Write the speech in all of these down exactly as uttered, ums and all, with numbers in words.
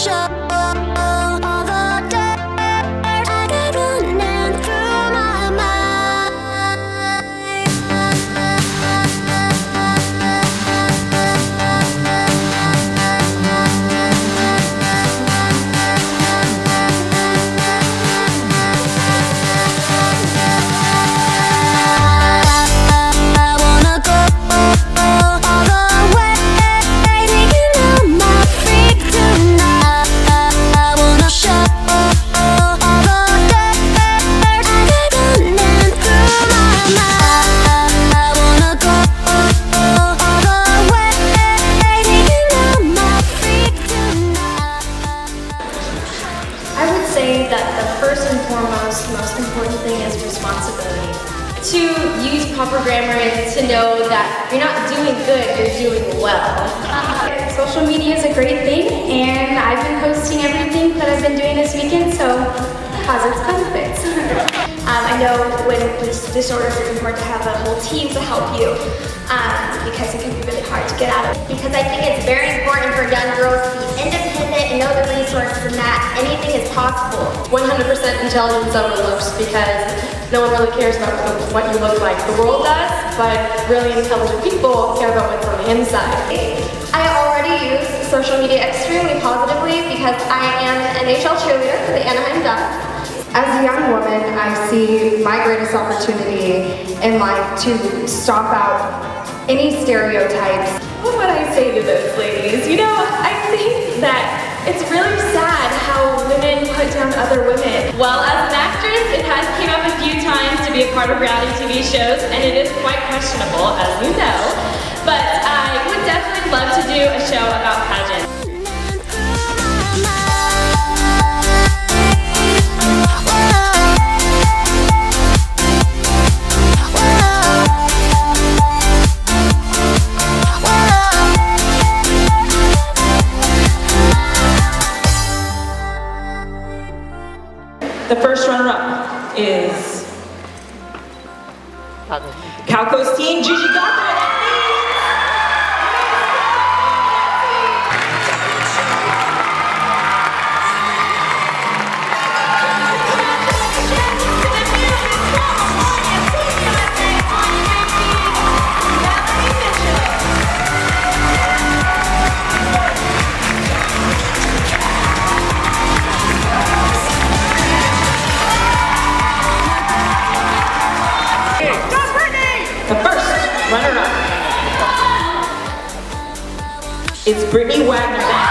show all the dirt I got running through my mind. I wanna go all the way, taking on my freak tonight. I wanna show all the dirt I got running through my mind. I wanna go all the way, taking on my freak tonight. I would say that the first and foremost, most important thing is responsibility. To use proper grammar is to know that you're not doing good, you're doing well. Social media is a great thing, and I've been posting everything that I've been doing this weekend, so positives, benefits. um, I know when with disorders it's important to have a whole team to help you, um, because it can be really hard to get out of. Because I think it's very important for young girls to be independent and know the resources and that anything is possible. one hundred percent intelligence over looks, because no one really cares about what you look like. The world does, but really intelligent people care about what's on the inside. I already use social media extremely positively because I am an N H L cheerleader for the Anaheim Ducks. As a young woman, I see my greatest opportunity in life to stomp out any stereotypes. What would I say to those ladies? You know, I think that it's really sad how women put down other women. Well, as an actress, it has came up a few times to be a part of reality T V shows, and it is quite questionable, as you know. But I would definitely love to do a show about pageants. The first runner-up is Calco's teen, Gigi Gothard. The first runner-up is Brittany Wagner.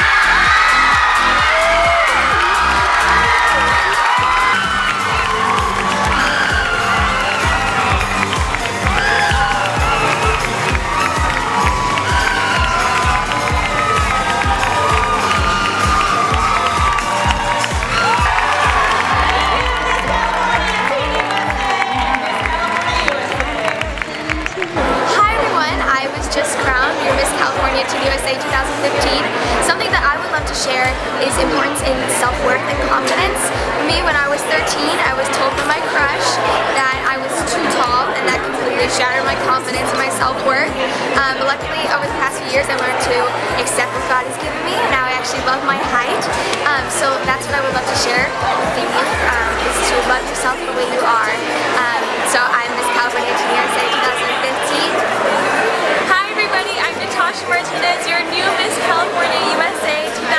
Just crowned your Miss California Teen U S A twenty fifteen. Something that I would love to share is importance in self-worth and confidence. For me, when I was thirteen, I was told from my crush that I was too tall, and that completely shattered my confidence and my self-worth. Um, but luckily, over the past few years, I learned to accept what God has given me, and now I actually love my height. Um, so that's what I would love to share with you, um, is to love yourself the way you are. Um, so I'm Miss California Teen U S A twenty fifteen. Hi everybody, I'm Natasha Martinez, your new Miss California U S A